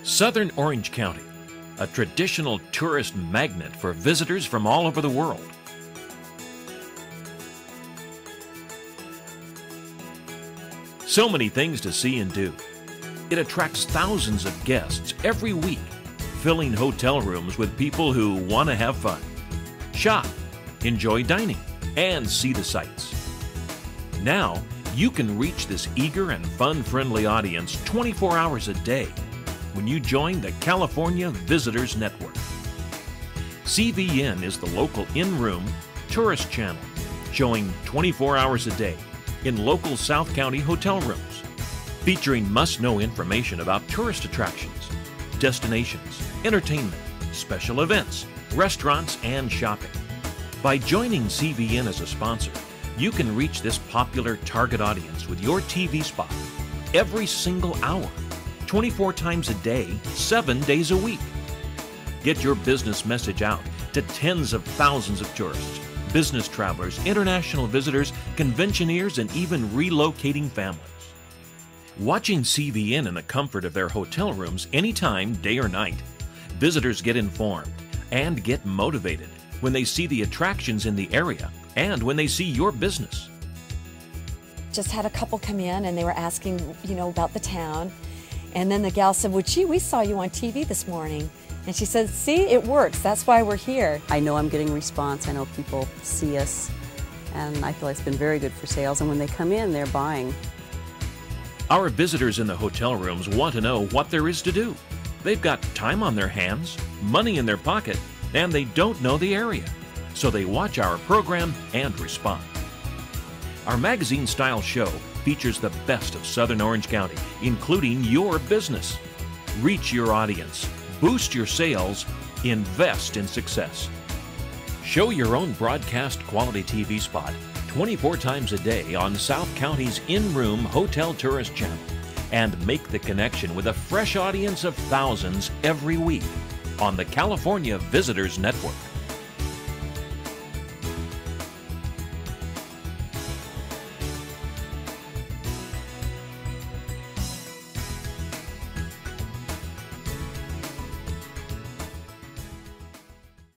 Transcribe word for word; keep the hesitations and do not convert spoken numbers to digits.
Southern Orange County, a traditional tourist magnet for visitors from all over the world. So many things to see and do. It attracts thousands of guests every week, filling hotel rooms with people who want to have fun, shop, enjoy dining, and see the sights. Now, you can reach this eager and fun-friendly audience twenty-four hours a day when you join the California Visitors Network. C V N is the local in-room tourist channel, showing twenty-four hours a day in local South County hotel rooms, featuring must-know information about tourist attractions, destinations, entertainment, special events, restaurants, and shopping. By joining C V N as a sponsor, you can reach this popular target audience with your T V spot every single hour, twenty-four times a day, seven days a week. Get your business message out to tens of thousands of tourists, business travelers, international visitors, conventioneers, and even relocating families. Watching C V N in the comfort of their hotel rooms anytime, day or night, visitors get informed and get motivated when they see the attractions in the area and when they see your business. Just had a couple come in and they were asking, you know, about the town. And then the gal said, well, gee, we saw you on T V this morning. And she said, see, it works. That's why we're here. I know I'm getting response. I know people see us. And I feel like it's been very good for sales. And when they come in, they're buying. Our visitors in the hotel rooms want to know what there is to do. They've got time on their hands, money in their pocket, and they don't know the area. So they watch our program and respond. Our magazine-style show features the best of Southern Orange County, including your business. Reach your audience, boost your sales, invest in success. Show your own broadcast quality T V spot twenty-four times a day on South County's in-room hotel tourist channel and make the connection with a fresh audience of thousands every week on the California Visitors Network.